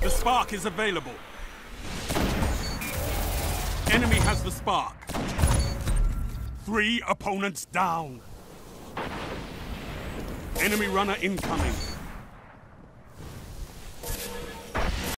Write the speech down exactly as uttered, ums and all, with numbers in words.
The spark is available. Enemy has the spark. Three opponents down. Enemy runner incoming.